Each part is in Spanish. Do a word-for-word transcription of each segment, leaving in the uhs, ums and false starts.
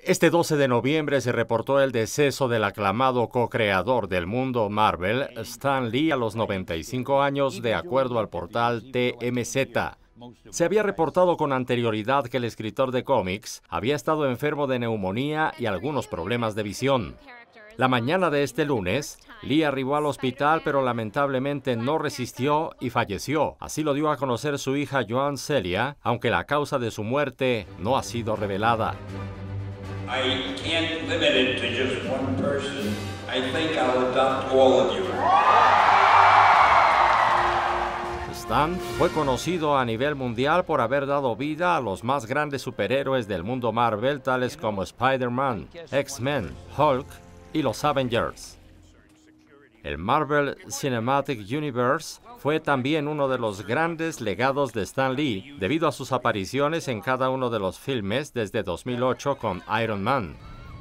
Este doce de noviembre se reportó el deceso del aclamado co-creador del mundo Marvel, Stan Lee, a los noventa y cinco años, de acuerdo al portal T M Z. Se había reportado con anterioridad que el escritor de cómics había estado enfermo de neumonía y algunos problemas de visión. La mañana de este lunes, Lee arribó al hospital, pero lamentablemente no resistió y falleció. Así lo dio a conocer su hija Joan Celia, aunque la causa de su muerte no ha sido revelada. I can't limit it to just one person. I think I'll adopt all of you. Stan fue conocido a nivel mundial por haber dado vida a los más grandes superhéroes del mundo Marvel, tales como Spider-Man, X-Men, Hulk y los Avengers. El Marvel Cinematic Universe fue también uno de los grandes legados de Stan Lee, debido a sus apariciones en cada uno de los filmes desde dos mil ocho con Iron Man.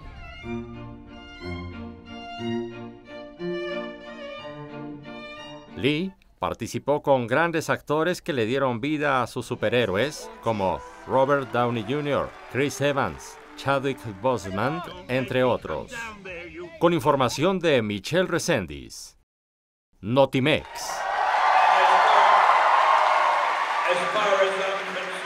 Lee participó con grandes actores que le dieron vida a sus superhéroes, como Robert Downey junior, Chris Evans, Chadwick Boseman, entre otros. Con información de Michelle Reséndiz, Notimex. As far as I'm concerned,